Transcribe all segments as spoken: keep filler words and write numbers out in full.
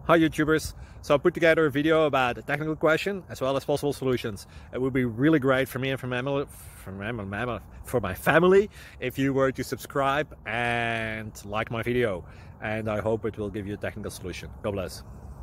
Hi YouTubers. So I put together a video about a technical question as well as possible solutions. It would be really great for me and for my family, for my, for my family if you were to subscribe and like my video. And I hope it will give you a technical solution. God bless.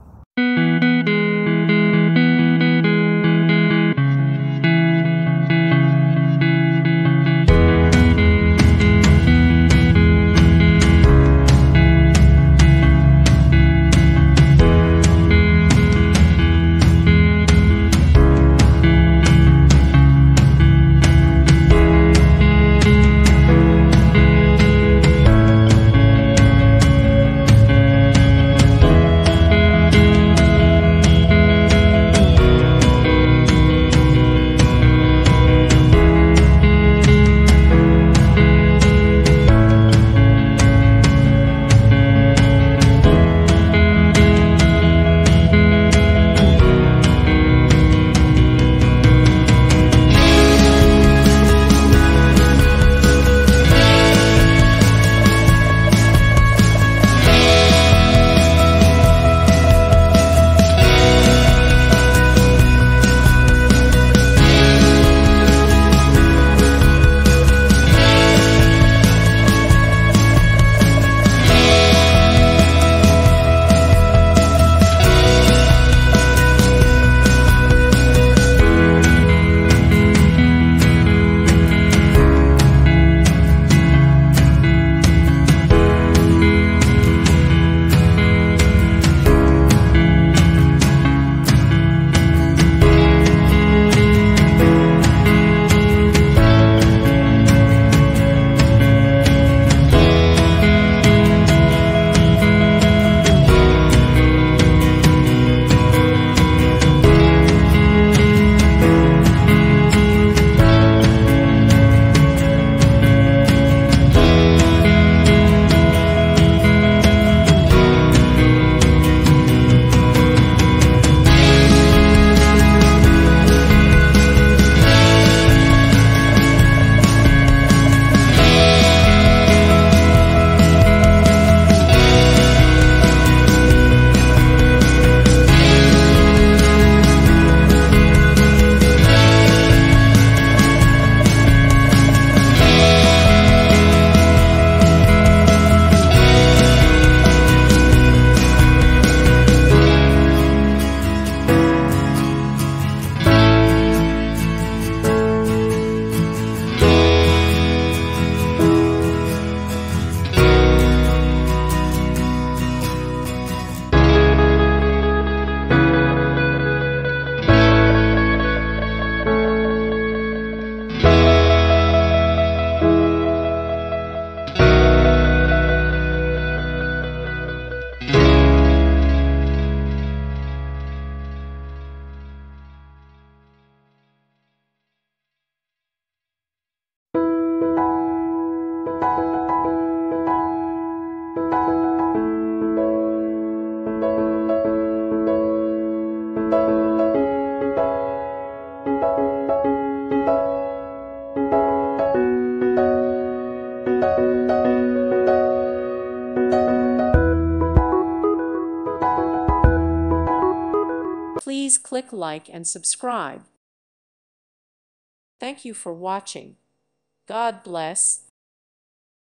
Please click like and subscribe. Thank you for watching. God bless.